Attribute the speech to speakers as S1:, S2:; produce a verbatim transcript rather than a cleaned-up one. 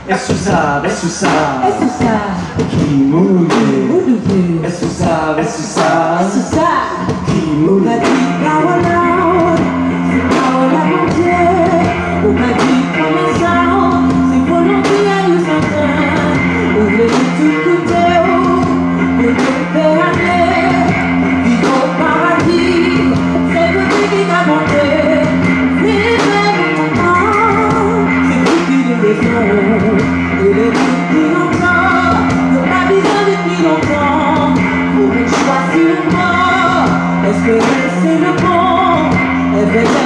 S1: Est-ce ça, est-ce ça,
S2: est-ce ça,
S1: qui mouille,
S2: mouille,
S1: est-ce ça, est-ce ça,
S2: est-ce ça,
S1: qui mouille.
S2: on m'a dit Kawana, c'est Kawana mon Dieu, on m'a dit comment ça, c'est volontiers à nous entendre, on veut tout coûter, on veut faire aller, vivre au paradis, c'est vous qui t'a monté, vivez le moment, c'est vous qui le raison. Et les depuis longtemps, ne pas besoin depuis longtemps, pour choisir le mort. Est-ce que c'est le bon?